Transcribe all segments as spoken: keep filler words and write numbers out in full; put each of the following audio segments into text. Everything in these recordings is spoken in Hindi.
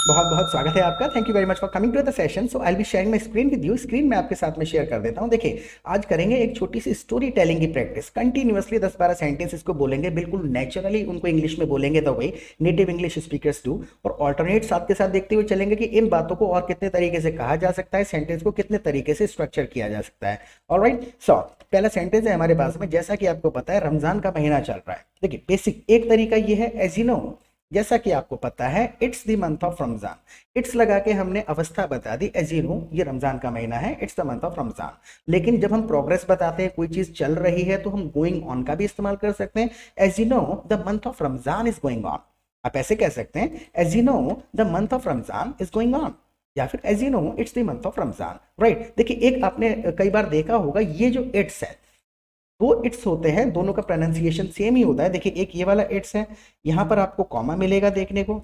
बहुत बहुत स्वागत है आपका। Thank you very much for coming to the session. So I will be sharing my screen with you. Screen में आपके साथ में शेयर कर देता हूं। देखिए, आज करेंगे एक छोटी सी स्टोरी टेलिंग की प्रैक्टिस। कंटिन्यूअसली दस बारह सेंटेंसेस को बोलेंगे, बिल्कुल नेचुरली उनको इंग्लिश में बोलेंगे तो वही नेटिव इंग्लिश स्पीकर्स डू, और ऑल्टरनेट साथ के साथ देखते हुए चलेंगे कि इन बातों को और कितने तरीके से कहा जा सकता है, सेंटेंस को कितने तरीके से स्ट्रक्चर किया जा सकता है। ऑलराइट, सो पहला सेंटेंस है हमारे पास में, जैसा कि आपको पता है रमजान का महीना चल रहा है। देखिए, बेसिक एक तरीका ये है, एज यू नो, जैसा कि आपको पता है it's the month of Ramzan. It's लगा के हमने अवस्था बता दी, एज यू नो ये रमजान का महीना है, it's the month of Ramzan. लेकिन जब हम प्रोग्रेस बताते हैं, कोई चीज चल रही है, तो हम गोइंग ऑन का भी इस्तेमाल कर सकते हैं। As you know the month of Ramzan is going on. आप ऐसे कह सकते हैं, as you know the month of Ramzan is going on, या फिर as you know it's the month of Ramzan. Right, देखिए एक आपने कई बार देखा होगा, ये जो इट्स है दो इट्स होते हैं, दोनों का प्रोनाउंसिएशन सेम ही होता है। देखिए, एक ये वाला इट्स है, यहां पर आपको कॉमा मिलेगा देखने को,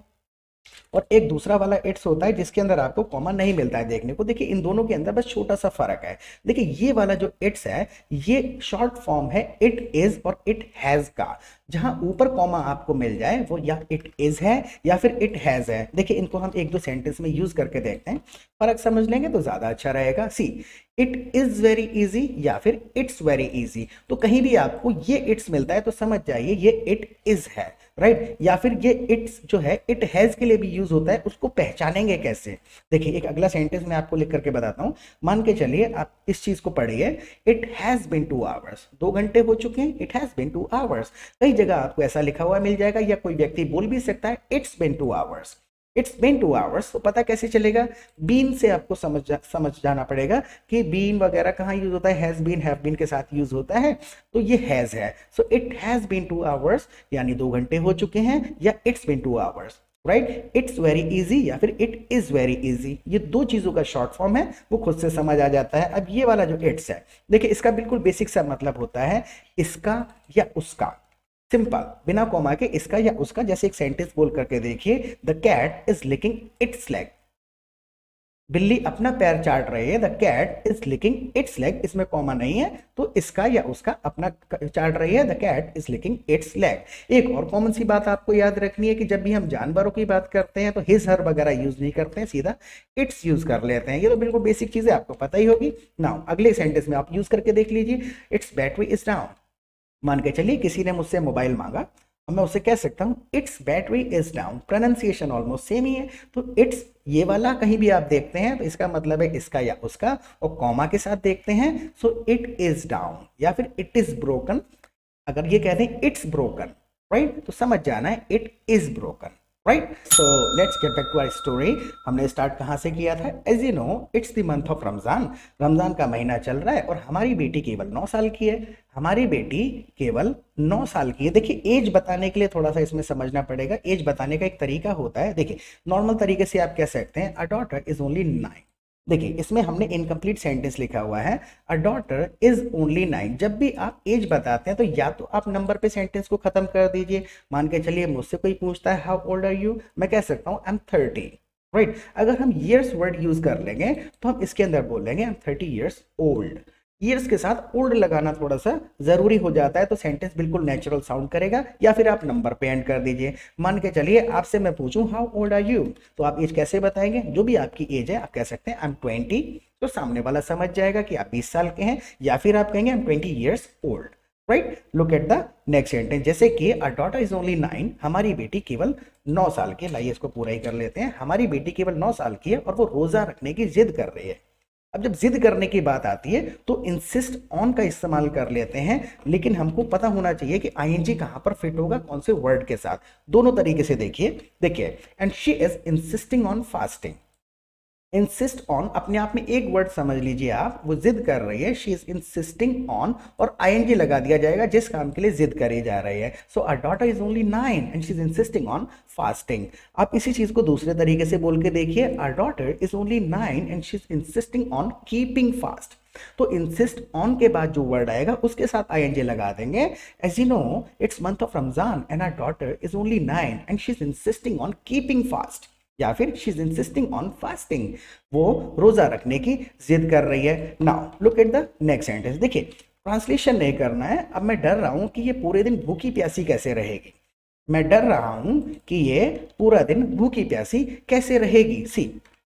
और एक दूसरा वाला इट्स होता है जिसके अंदर आपको कॉमा नहीं मिलता है देखने को। देखिए, इन दोनों के अंदर बस छोटा सा फर्क है। देखिए, ये वाला जो इट्स है ये शॉर्ट फॉर्म है इट इज और इट हैज का। जहां ऊपर कॉमा आपको मिल जाए वो या इट इज है या फिर इट हैज है। देखिए, इनको हम एक दो सेंटेंस में यूज करके देखते हैं, फर्क समझ लेंगे तो ज्यादा अच्छा रहेगा। See, it is very easy या फिर इट्स वेरी इजी। तो कहीं भी आपको ये इट्स मिलता है तो समझ जाइए ये इट इज है, राइट right? या फिर ये इट्स जो है इट हैज के लिए भी यूज होता है, उसको पहचानेंगे कैसे? देखिए, एक अगला सेंटेंस मैं आपको लिख करके बताता हूं। मान के चलिए आप इस चीज को पढ़िए, it has been two hours. दो घंटे हो चुके हैं, it has been two hours. कई जगह आपको ऐसा लिखा हुआ मिल जाएगा, या कोई व्यक्ति बोल भी सकता है it's been two hours, it's been two hours. तो पता कैसे चलेगा? बीन से आपको समझ जा, समझ जाना पड़ेगा कि बीन वगैरह कहाँ यूज होता है, हैज बीन, हैव बीन के साथ यूज होता है, तो ये हैज है। So it has been two hours यानी दो घंटे हो चुके हैं, या it's been two hours, right. It's very easy या फिर इट इज वेरी इजी, ये दो चीजों का शॉर्ट फॉर्म है, वो खुद से समझ आ जाता है। अब ये वाला जो इट्स है, देखिए इसका बिल्कुल बेसिक सा मतलब होता है इसका या उसका, सिंपल, बिना कॉमा के इसका या उसका। जैसे एक सेंटेंस बोल करके देखिए, the cat is licking its leg. बिल्ली अपना पैर चाट रही है, the cat is licking its leg, इसमें कॉमा नहीं है, तो इसका या उसका अपना चाट रही है, the cat is licking its leg. एक और कॉमन सी बात आपको याद रखनी है कि जब भी हम जानवरों की बात करते हैं तो हिज हर वगैरह यूज नहीं करते हैं, सीधा इट्स यूज कर लेते हैं। ये तो बिल्कुल बेसिक चीजें आपको पता ही होगी। नाउ अगले सेंटेंस में आप यूज करके देख लीजिए, इट्स बैटरी इज डाउन। मान के चलिए किसी ने मुझसे मोबाइल मांगा, और मैं उससे कह सकता हूं its battery is down. Pronunciation almost same ही है, तो इट्स ये वाला कहीं भी आप देखते हैं तो इसका मतलब है इसका या उसका, और कॉमा के साथ देखते हैं सो इट इज डाउन या फिर इट इज ब्रोकन। अगर ये कहते हैं इट्स ब्रोकन, राइट, तो समझ जाना है it is broken, right. So let's get back to our story. हमने स्टार्ट कहाँ से किया था? As you know it's the month of Ramzan. Ramzan का महीना चल रहा है और हमारी बेटी केवल नौ साल की है। हमारी बेटी केवल नौ साल की है। देखिए, एज बताने के लिए थोड़ा सा इसमें समझना पड़ेगा। एज बताने का एक तरीका होता है, देखिए नॉर्मल तरीके से आप कह सकते हैं a daughter is only nine. देखिए, इसमें हमने इनकम्प्लीट सेंटेंस लिखा हुआ है, a daughter is only nine. जब भी आप एज बताते हैं तो या तो आप नंबर पे सेंटेंस को खत्म कर दीजिए। मान के चलिए मुझसे कोई पूछता है हाउ ओल्ड आर यू, मैं कह सकता हूँ आई एम थर्टी, राइट। अगर हम ईयर्स वर्ड यूज कर लेंगे तो हम इसके अंदर बोल लेंगे I am thirty years old. Years के साथ ओल्ड लगाना थोड़ा सा जरूरी हो जाता है, तो सेंटेंस बिल्कुल नेचुरल साउंड करेगा। या फिर आप नंबर पे एंड कर दीजिए। मान के चलिए आपसे मैं पूछूं हाउ ओल्ड आर यू, तो आप एज कैसे बताएंगे? जो भी आपकी एज है आप कह सकते हैं आई एम ट्वेंटी, तो सामने वाला समझ जाएगा कि आप बीस साल के हैं। या फिर आप कहेंगे I am twenty years old, right. Look at the next sentence, जैसे कि a daughter is only nine, हमारी बेटी केवल नौ साल की। लाइए इसको पूरा ही कर लेते हैं। हमारी बेटी केवल नौ साल की है और वो रोजा रखने की जिद कर रही है। अब जब जिद करने की बात आती है तो इंसिस्ट ऑन का इस्तेमाल कर लेते हैं, लेकिन हमको पता होना चाहिए कि आईएनजी कहां पर फिट होगा, कौन से वर्ड के साथ। दोनों तरीके से देखिए, देखिए and she is insisting on fasting. Insist on अपने आप में एक वर्ड समझ लीजिए आप, वो जिद कर रही है, शी इज इंसिस्टिंग ऑन, और आईएनजी लगा दिया जाएगा जिस काम के लिए जिद करी जा रही है। So a daughter is only nine and she is insisting on fasting. आप इसी चीज को दूसरे तरीके से बोल के देखिए, a daughter is only nine and she is insisting on keeping fast. तो इंसिस्ट ऑन के बाद जो वर्ड आएगा उसके साथ आईएनजी लगा देंगे। As you know it's month of Ramzan and a daughter is only nine and she is insisting on keeping fast, या फिर she is insisting on fasting, वो रोजा रखने की जिद कर रही है। Now look at the next sentence. देखिए, ट्रांसलेशन नहीं करना है। अब मैं डर रहा हूं कि ये पूरे दिन भूखी प्यासी कैसे रहेगी। मैं डर रहा हूं कि ये पूरा दिन भूखी प्यासी कैसे रहेगी। सी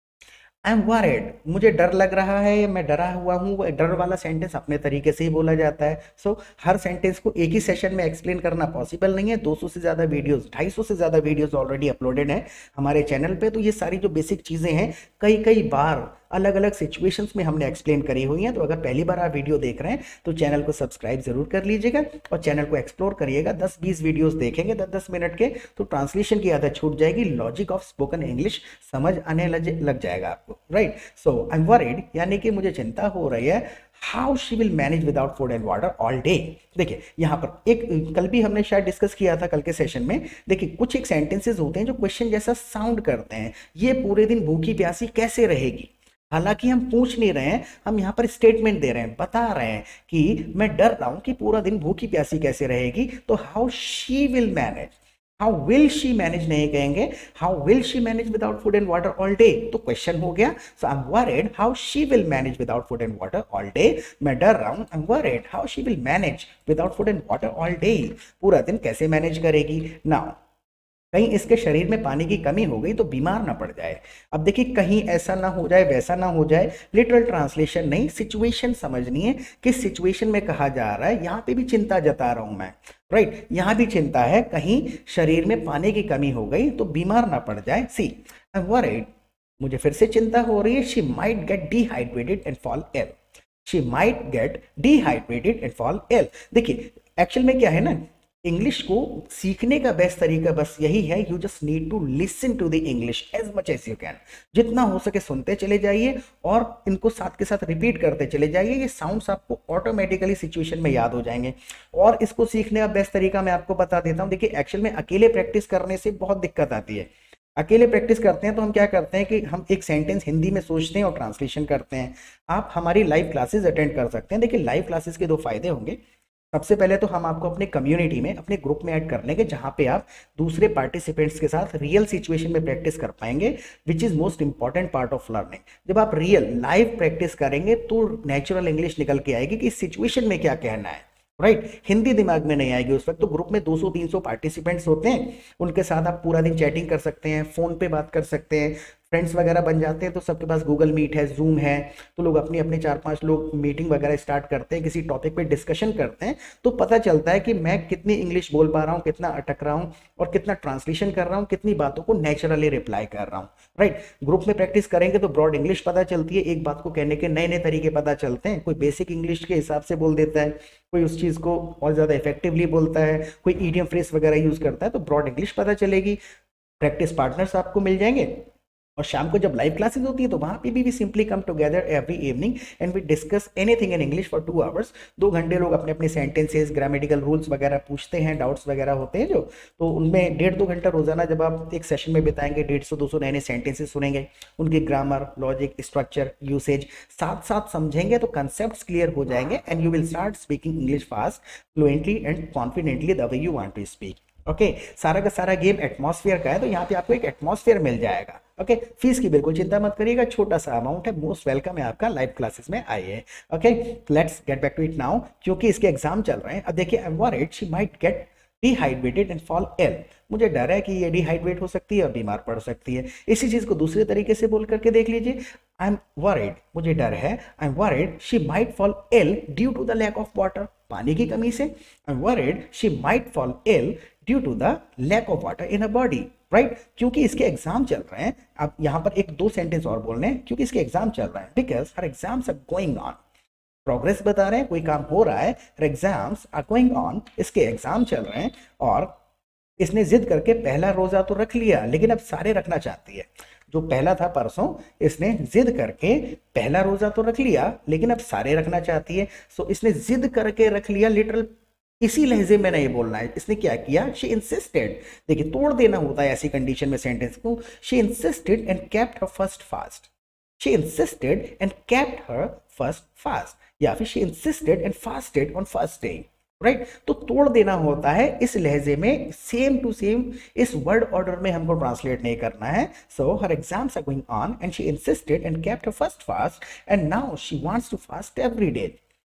आई एम वरीड, मुझे डर लग रहा है, मैं डरा हुआ हूँ। वो डर वाला सेंटेंस अपने तरीके से ही बोला जाता है। सो so, हर सेंटेंस को एक ही सेशन में एक्सप्लेन करना पॉसिबल नहीं है। दो सौ से ज़्यादा वीडियोस, ढाई सौ से ज़्यादा वीडियोस ऑलरेडी अपलोडेड हैं हमारे चैनल पे। तो ये सारी जो बेसिक चीज़ें हैं कई कई बार अलग अलग सिचुएशंस में हमने एक्सप्लेन करी हुई हैं। तो अगर पहली बार आप वीडियो देख रहे हैं तो चैनल को सब्सक्राइब जरूर कर लीजिएगा और चैनल को एक्सप्लोर करिएगा। दस बीस वीडियोस देखेंगे दस दस मिनट के तो ट्रांसलेशन की आदत छूट जाएगी, लॉजिक ऑफ स्पोकन इंग्लिश समझ आने लग जाएगा आपको, right. So I am worried यानी कि मुझे चिंता हो रही है, how she will manage without food and water all day. देखिए यहाँ पर एक कल भी हमने शायद डिस्कस किया था कल के सेशन में। देखिए कुछ एक सेंटेंसेस होते हैं जो क्वेश्चन जैसा साउंड करते हैं, ये पूरे दिन भूखी प्यासी कैसे रहेगी। हालांकि हम पूछ नहीं रहे हैं, हम यहाँ पर स्टेटमेंट दे रहे हैं, बता रहे हैं कि मैं डर रहा हूं कि पूरा दिन भूखी प्यासी कैसे रहेगी। तो how she will manage, how will she manage नहीं कहेंगे, how will she manage without food and water all day. तो क्वेश्चन हो गया। So I am worried how she will manage without food and water all day. मैं डर रहा हूं, I am worried how she will manage without food and water all day. पूरा दिन कैसे मैनेज करेगी। नाउ कहीं इसके शरीर में पानी की कमी हो गई तो बीमार ना पड़ जाए। अब देखिए कहीं ऐसा ना हो जाए, वैसा ना हो जाए, लिटरल ट्रांसलेशन नहीं, सिचुएशन समझनी है। किस सिचुएशन में कहा जा रहा है, यहाँ पे भी चिंता जता रहा हूं मैं, राइट। यहाँ भी चिंता है कहीं शरीर में पानी की कमी हो गई तो बीमार ना पड़ जाए। सी आई एम वरीड, मुझे फिर से चिंता हो रही है, she might get dehydrated and fall ill. She might get dehydrated and fall ill. देखिए एक्चुअल में क्या है ना, इंग्लिश को सीखने का बेस्ट तरीका बस यही है, you just need to listen to the English as much as you can. जितना हो सके सुनते चले जाइए और इनको साथ के साथ रिपीट करते चले जाइए। ये साउंड्स आपको ऑटोमेटिकली सिचुएशन में याद हो जाएंगे। और इसको सीखने का बेस्ट तरीका मैं आपको बता देता हूँ। देखिए एक्चुअल में अकेले प्रैक्टिस करने से बहुत दिक्कत आती है। अकेले प्रैक्टिस करते हैं तो हम क्या करते हैं कि हम एक सेंटेंस हिंदी में सोचते हैं और ट्रांसलेशन करते हैं। आप हमारी लाइव क्लासेस अटेंड कर सकते हैं। देखिए लाइव क्लासेस के दो फायदे होंगे। सबसे पहले तो हम आपको अपने कम्युनिटी में, अपने ग्रुप में ऐड कर लेंगे, जहां पे आप दूसरे पार्टिसिपेंट्स के साथ रियल सिचुएशन में प्रैक्टिस कर पाएंगे, which is most important part of learning. जब आप रियल लाइव प्रैक्टिस करेंगे तो नेचुरल इंग्लिश निकल के आएगी कि इस सिचुएशन में क्या कहना है, राइट right? हिंदी दिमाग में नहीं आएगी उस वक्त। तो ग्रुप में दो सौ तीन सौ पार्टिसिपेंट्स होते हैं, उनके साथ आप पूरा दिन चैटिंग कर सकते हैं, फोन पे बात कर सकते हैं, फ्रेंड्स वगैरह बन जाते हैं। तो सबके पास गूगल मीट है, जूम है, तो लोग अपनी अपने चार पांच लोग मीटिंग वगैरह स्टार्ट करते हैं, किसी टॉपिक पे डिस्कशन करते हैं। तो पता चलता है कि मैं कितनी इंग्लिश बोल पा रहा हूँ, कितना अटक रहा हूँ और कितना ट्रांसलेशन कर रहा हूँ, कितनी बातों को नेचुरली रिप्लाई कर रहा हूँ, राइट। ग्रुप में प्रैक्टिस करेंगे तो ब्रॉड इंग्लिश पता चलती है, एक बात को कहने के नए नए तरीके पता चलते हैं। कोई बेसिक इंग्लिश के हिसाब से बोल देता है, कोई उस चीज को और ज्यादा इफेक्टिवली बोलता है, कोई ईडियम फ्रेज वगैरह यूज करता है। तो ब्रॉड इंग्लिश पता चलेगी, प्रैक्टिस पार्टनर्स आपको मिल जाएंगे। और शाम को जब लाइव क्लासेस होती है तो वहां पे भी we simply come together every evening and we discuss anything in English for two hours. दो घंटे लोग अपने अपने सेंटेंसेस, ग्रामेटिकल रूल्स वगैरह पूछते हैं, डाउट्स वगैरह होते हैं जो, तो उनमें डेढ़ दो घंटा रोजाना जब आप एक सेशन में बिताएंगे, डेढ़ सौ दो सौ नए नए सेंटेंसेस सुनेंगे, उनकी ग्रामर, लॉजिक, स्ट्रक्चर, यूसेज साथ साथ समझेंगे तो कंसेप्ट क्लियर हो जाएंगे and you will start speaking English fast, fluently and confidently the way you want to speak. Okay okay, सारा का सारा गेम एटमॉस्फेयर का है, तो यहाँ पे आपको एक एटमॉस्फेयर मिल जाएगा। ओके okay, फीस की बिल्कुल चिंता मत करिएगा, छोटा सा अमाउंट है, मोस्ट वेलकम है आपका लाइव क्लासेस में आइए। Okay let's get back to it now, क्योंकि इसके एग्जाम चल रहे हैं। अब देखिए I am worried she might get dehydrated and fall ill. मुझे डर है कि ये डिहाइड्रेट हो सकती है और बीमार पड़ सकती है। इसी चीज को दूसरे तरीके से बोल करके देख लीजिए, आई एम वरीड, मुझे डर है, I am worried she might fall ill due to the lack of water, पानी की कमी से। I am worried she might fall ill due to the lack of water in a body, right. क्योंकि इसके एग्जाम चल रहे हैं। आप यहाँ पर एक दो सेंटेंस और बोलने हैं, क्योंकि इसके एग्जाम चल रहे हैं, because her exams are going on. Progress बता रहे हैं, कोई काम हो रहा है, एग्जाम्स आर गोइंग ऑन, इसके एग्जाम चल रहे हैं। और इसने जिद करके पहला रोजा तो रख लिया, लेकिन अब सारे रखना चाहती है। जो पहला था परसों, इसने जिद करके पहला रोजा तो रख लिया, लेकिन अब सारे रखना चाहती है। सो इसने जिद करके रख लिया, लिटरल इसी लहजे में नहीं बोलना है। इसने क्या किया, शी इंसिस्टेड, देखिए तोड़ देना होता है ऐसी कंडीशन में सेंटेंस को। She insisted and kept her first fast, she insisted and kept her first fast, या फिर she insisted and fasted on first day, right. तो तोड़ देना होता है इस लहजे में, सेम टू सेम इस वर्ड ऑर्डर में हमको ट्रांसलेट नहीं करना है। So her exams are going on and she insisted and kept her first fast and now she wants to fast every day.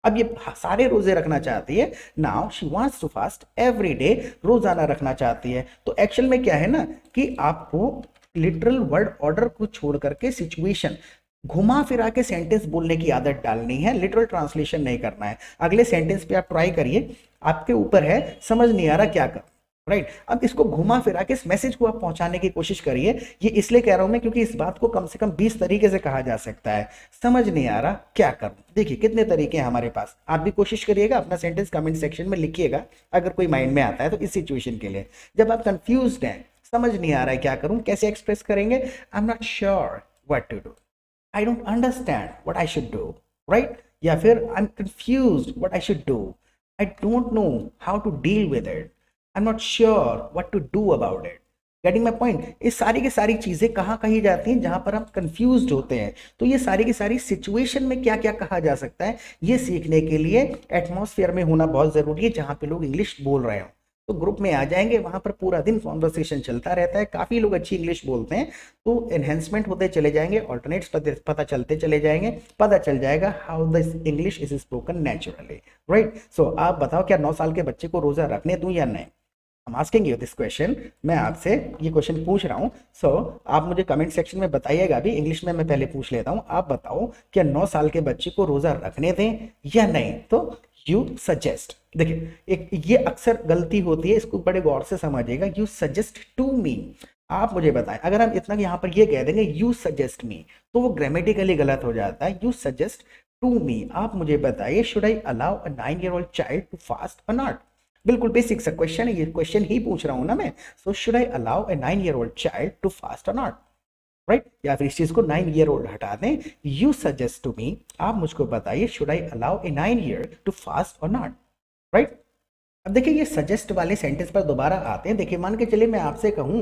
अब ये सारे रोजे रखना चाहती है, now she wants to fast every day, रोजाना रखना चाहती है। तो एक्चुअल में क्या है ना कि आपको लिटरल वर्ड ऑर्डर को छोड़ करके सिचुएशन घुमा फिरा के सेंटेंस बोलने की आदत डालनी है, लिटरल ट्रांसलेशन नहीं करना है। अगले सेंटेंस पे आप ट्राई करिए, आपके ऊपर है, समझ नहीं आ रहा क्या कर, राइट right? अब इसको घुमा फिरा के इस मैसेज को आप पहुंचाने की कोशिश करिए। ये इसलिए कह रहा हूं मैं क्योंकि इस बात को कम से कम बीस तरीके से कहा जा सकता है। समझ नहीं आ रहा क्या करूं, देखिए कितने तरीके हैं हमारे पास। आप भी कोशिश करिएगा, अपना सेंटेंस कमेंट सेक्शन में लिखिएगा अगर कोई माइंड में आता है तो। इस सिचुएशन के लिए जब आप कंफ्यूज्ड हैं, समझ नहीं आ रहा है क्या करूं, कैसे एक्सप्रेस करेंगे, I am not sure what to do, I don't understand what I should do, right? या फिर I am confused what I should do, I don't know how to deal with it, I am not sure what to do about it. Getting my point? ये सारी की सारी चीजें कहाँ कही जाती हैं? जहां पर हम कंफ्यूज्ड होते हैं। तो ये सारी की सारी सिचुएशन में क्या क्या कहा जा सकता है, ये सीखने के लिए एटमॉस्फेयर में होना बहुत जरूरी है जहां पे लोग इंग्लिश बोल रहे हो। तो ग्रुप में आ जाएंगे, वहां पर पूरा दिन कॉन्वर्सेशन चलता रहता है, काफी लोग अच्छी इंग्लिश बोलते हैं, तो एनहेंसमेंट होते चले जाएंगे, ऑल्टरनेट्स पता चलते चले जाएंगे, पता चल जाएगा how the English is spoken naturally, right? So आप बताओ, क्या नौ साल के बच्चे को रोजा रखने दूं या नहीं? I'm asking you this question, मैं आपसे ये क्वेश्चन पूछ रहा हूँ। सो so, आप मुझे कमेंट सेक्शन में बताइएगा भी, इंग्लिश में मैं पहले पूछ लेता हूँ। आप बताओ, क्या नौ साल के बच्चे को रोजा रखने दें या नहीं? तो यू सजेस्ट, देखिए एक ये अक्सर गलती होती है, इसको बड़े गौर से समझिएगा। यू सजेस्ट टू मी, आप मुझे बताएं। अगर हम इतना यहाँ पर ये कह देंगे यू सजेस्ट मी, तो वो ग्रामेटिकली गलत हो जाता है। यू सजेस्ट टू मी, आप मुझे बताइए, should I allow a nine year old child to fast or not? बिल्कुल बेसिक सा क्वेश्चन है, ये क्वेश्चन ही पूछ रहा हूं ना मैं। So should I allow a nine year old child to fast or not, right? या फिर इस चीज को नाइन ईयर ओल्ड हटा दें, यू सजेस्ट टू मी, आप मुझको बताइए, should I allow a nine year to fast or not, right? अब देखिए ये सजेस्ट वाले सेंटेंस पर दोबारा आते हैं। देखिए मान के चलिए मैं आपसे कहूं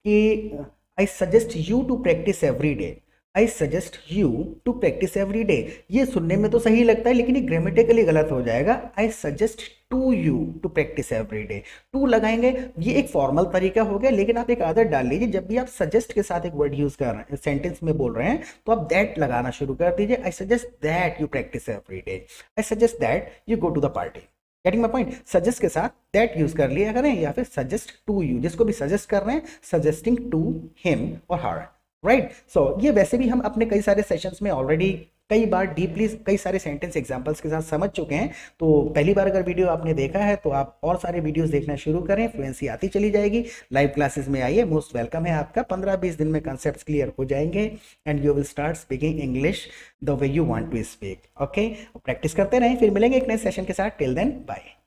कि I suggest you to practice every day, I suggest you to practice every day. ये सुनने में तो सही लगता है लेकिन ये ग्रामेटिकली गलत हो जाएगा। I suggest to you to practice every day, to लगाएंगे, ये एक फॉर्मल तरीका हो गया। लेकिन आप एक आदत डाल लीजिए, जब भी आप सजेस्ट के साथ एक वर्ड यूज कर रहे हैं, सेंटेंस में बोल रहे हैं, तो आप दैट लगाना शुरू कर दीजिए। I suggest that you practice every day, I suggest that you go to the party. Getting my point? Suggest के साथ दैट यूज कर लिया करें, या फिर सजेस्ट टू यू, जिसको भी सजेस्ट कर रहे हैं, सजेस्टिंग टू हिम और हर, राइट? सो ये वैसे भी हम अपने कई सारे सेशंस में ऑलरेडी कई बार डीपली कई सारे सेंटेंस एग्जांपल्स के साथ समझ चुके हैं। तो पहली बार अगर वीडियो आपने देखा है तो आप और सारे वीडियोस देखना शुरू करें, फ्लुएंसी आती चली जाएगी। लाइव क्लासेस में आइए, मोस्ट वेलकम है आपका। पंद्रह बीस दिन में कॉन्सेप्ट्स क्लियर हो जाएंगे and you will start speaking English the way you want to speak. Okay, practice करते रहें, फिर मिलेंगे एक नए सेशन के साथ। Till then bye.